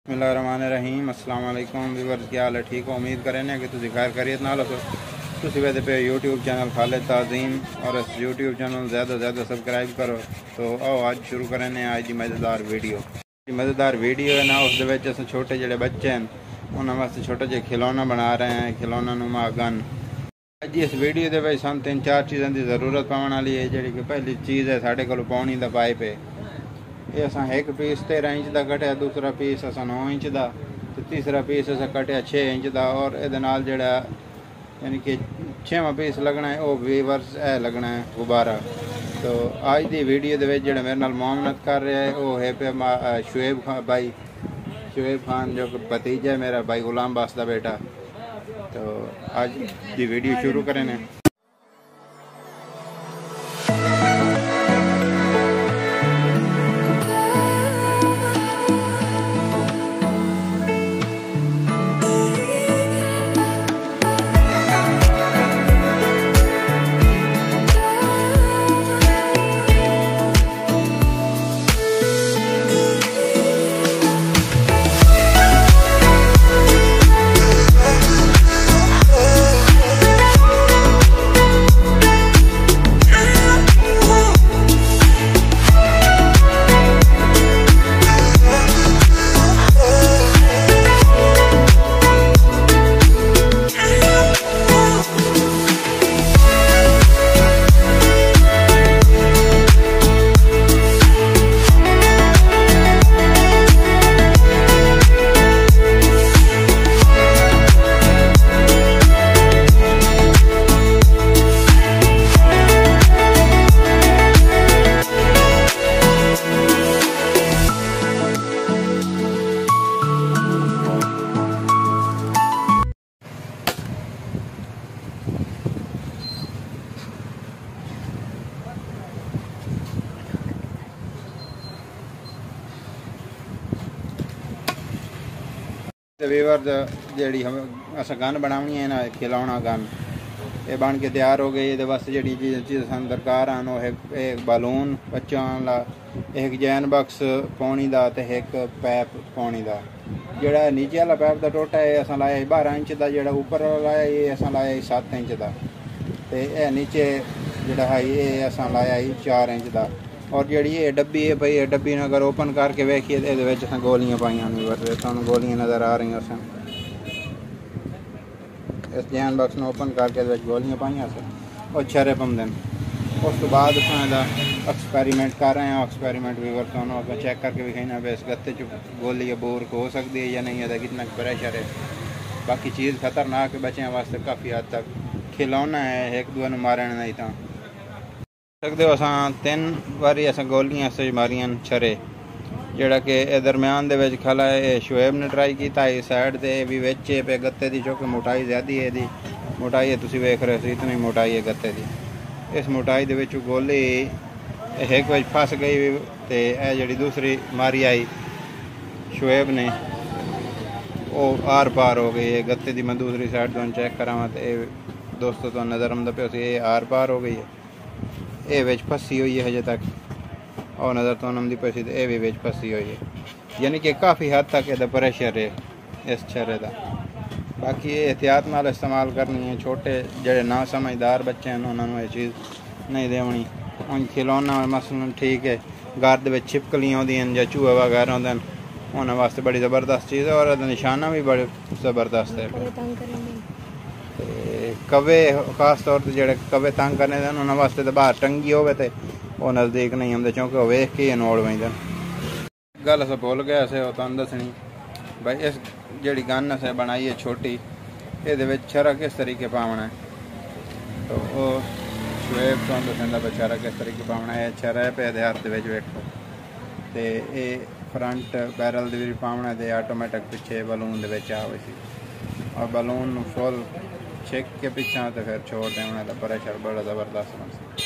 बिस्मिल्लाहिर्रहमानिर्रहीम। अस्सलाम वालेकुम व्यूअर्स, क्या हाल है? ठीक हो? उम्मीद करें कि तुम खैरियत नाल हो। तुम वैसे पे यूट्यूब चैनल खालिद ताज़ीम और इस यूट्यूब चैनल ज़्यादा से ज़्यादा सब्सक्राइब करो। तो आओ आज शुरू करें आज की मज़ेदार वीडियो है ना। उस छोटे जोड़े बच्चे हैं उन्होंने वास्ते छोटे जो खिलौना बना रहे हैं, खिलौना नुमा गन। अज इस वीडियो के सानू 3-4 चीज़ों की ज़रूरत पवन वाली है। जी कि पहली चीज़ है साढ़े को पानी का पाइप है। ये असा एक पीस 13 इंच का कटिया, दूसरा पीस असा 9 इंच का, तो तीसरा पीस असा कटिया 6 इंच का। और ये जड़ा यानी कि 6वां पीस लगना है वो वीवर्स है लगना है गुब्बारा। तो आज की वीडियो के जो मेरे नाल मुआवनत कर रहा है वो है पे शुएब खान जो भतीजा है मेरा भाई गुलाम बास का बेटा। तो आज की वीडियो शुरू करें। वीवर जी हम अस गन बनानी है ना, खिलौना गन ये बन के तैयार हो गई। ये वास्ते जी चीज़ सन दरकार हैं वो एक बलून बच्चों ला, एक जैन बक्स पानी का, तो एक पैप पानी का। जोड़ा नीचे वाला पैप का टोटा है अस लाया 12 इंच का, जोड़ा उपर लाया ये अस लाया 7 इंच का, तो यह नीचे जोड़ा है ये अस लाया 4 इंच का। और जी ये डब्बी है भाई, ये डब्बी अगर ओपन करके वेखिए तो ये गोलियां पाइया तुम गोलियां नज़र आ रही सन। इस जैन बक्स में ओपन करके गोलियां पाइया सन और छरे पाँदे। उस तो बाद एक्सपेरीमेंट कर रहे हैं। एक्सपेरीमेंट वीवर तो चेक करके विखाना भी इस गत्ते च गोली बोर हो सकती है या नहीं है, कितना प्रेशर है। बाकी चीज़ खतरनाक है बच्चों वास्ते काफ़ी हद तक, खिलौना है एक दूसरे मारन नहीं तो सकते हो। अस 3 बारी अस गोलियां से मारियां छरे, जोड़ा कि दरम्यान दे खला है। शुएब ने ट्राई किया इस साइड से भी बेचे पे गत्ते की, चूँकि मोटाई ज़्यादा है। यदी मोटाई है तुम वेख रहे हो इतनी मोटाई है गत्ते की। इस मोटाई के गोली एक बज फस गई, तो यह जी दूसरी मारी आई शुएब ने वो आर पार हो गई है गत्ते की। मैं दूसरी साइड तो चेक करा तो दोस्तों तो नज़र आंदा पे ये आर पार हो गई है। ये बिच फसी हुई है हजे तक और नज़र तो आती पी सी, ये भी बिच फसी हुई है। यानी कि काफ़ी हद तक यदा प्रेशर है इस छरे का। बाकी ये एहतियात नाल इस्तेमाल करनी है। छोटे जड़े ना समझदार बच्चे हैं उन्होंने ये चीज़ नहीं देनी। उन खिलौना मसलन ठीक है घर के छिपकलियाँ होंदियां या चूहे वगैरह होंदे उन्होंने वास्ते बड़ी ज़बरदस्त चीज़ है और निशाना भी बड़े ज़बरदस्त है। कवे खास तौर पर जोड़े कवे तंग करने उन्होंने वास्ते तो बाहर टंगी हो तो वो नज़दीक नहीं आते, क्योंकि वो वेख के नोड़ वजन। गल अस भुल गए अस तुम दसनी भाई इस जी गन अस बनाई है छोटी, ये छरा किस तरीके पावना है। तो वो शुएब तो दसा छरा किस तरीके पावना है। छरा पे हथ वेखो तो ये फ्रंट बैरल भी पावना है, आटोमैटिक पिछे बलून आवे और बलून फुल छिक के पिछा तो फिर छोड़ देना तो प्रेशर बड़ा ज़बरदस्त बन सकता।